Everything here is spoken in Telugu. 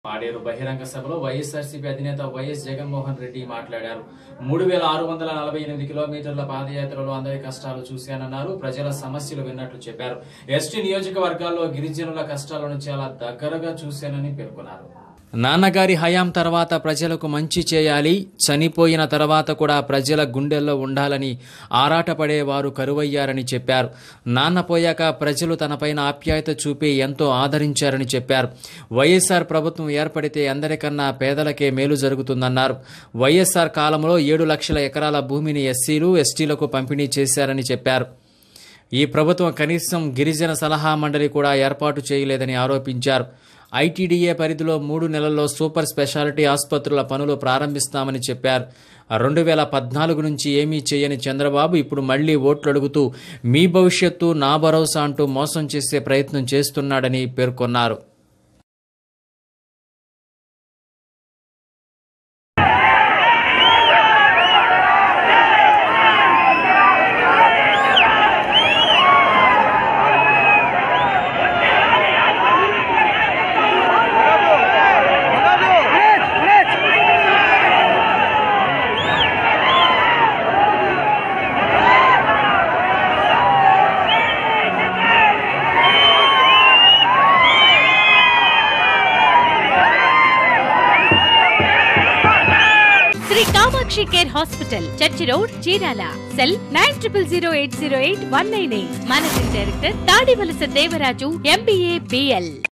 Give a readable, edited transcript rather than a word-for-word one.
పాడేరు బహిరంగ సభలో వైఎస్ఆర్సీపీ అధినేత వైఎస్ జగన్మోహన్ రెడ్డి మాట్లాడారు. 3648 కిలోమీటర్ల పాదయాత్రలో అందరి కష్టాలు చూశానన్నారు. ప్రజల సమస్యలు విన్నట్లు చెప్పారు. ఎస్టీ నియోజకవర్గాల్లో గిరిజనుల కష్టాలను చాలా దగ్గరగా చూశానని పేర్కొన్నారు. నాన్నగారి హయాం తర్వాత ప్రజలకు మంచి చేయాలి, చనిపోయిన తర్వాత కూడా ప్రజల గుండెల్లో ఉండాలని ఆరాటపడేవారు కరువయ్యారని చెప్పారు. నాన్న పోయాక ప్రజలు తనపైన ఆప్యాయత చూపి ఎంతో ఆదరించారని చెప్పారు. వైఎస్ఆర్ ప్రభుత్వం ఏర్పడితే అందరికన్నా పేదలకే మేలు జరుగుతుందన్నారు. వైఎస్ఆర్ కాలంలో 7 లక్షల ఎకరాల భూమిని ఎస్సీలు, ఎస్టీలకు పంపిణీ చేశారని చెప్పారు. ఈ ప్రభుత్వం కనీసం గిరిజన సలహా మండలి కూడా ఏర్పాటు చేయలేదని ఆరోపించారు. ఐటీడీఏ పరిధిలో 3 నెలల్లో సూపర్ స్పెషాలిటీ ఆసుపత్రుల పనులు ప్రారంభిస్తామని చెప్పారు. 2014 నుంచి ఏమీ చేయని చంద్రబాబు ఇప్పుడు మళ్లీ ఓట్లు అడుగుతూ మీ భవిష్యత్తు నా భరోసా అంటూ మోసం చేసే ప్రయత్నం చేస్తున్నాడని పేర్కొన్నారు. Kamakshi care hospital, church road, Chirala. Cell 9008080198. Managing director Tadivalasa Devaraju, MBA, BL.